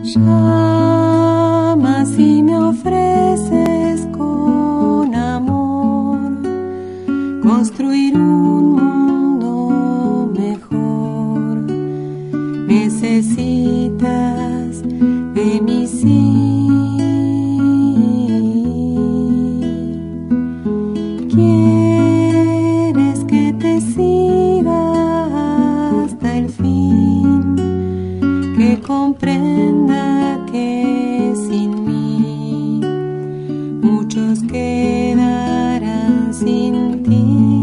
Llamas y me ofreces con amor construir un mundo mejor. Necesitas de mí, sí. Quieres que te siga hasta el fin, que comprenda que sin mí muchos quedarán sin ti.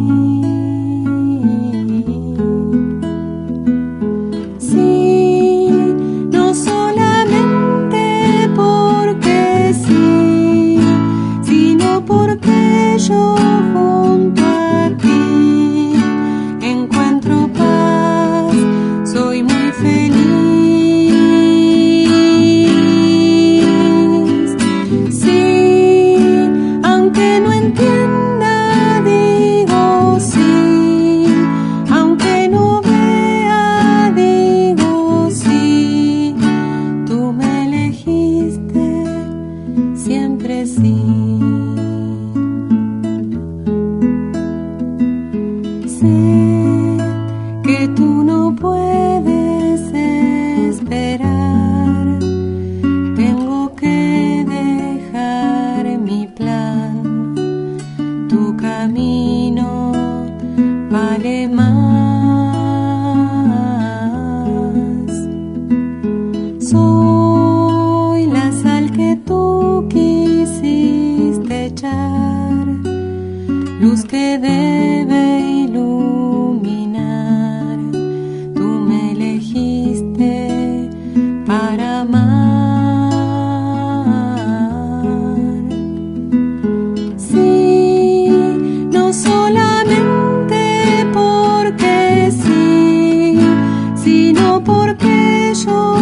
Sí, no solamente porque sí, sino porque yo junto a ti encuentro paz, soy muy feliz. Soy la sal que tú quisiste echar, luz que debe iluminar. Tú me elegiste para amar. Sí, no solamente porque sí, sino porque yo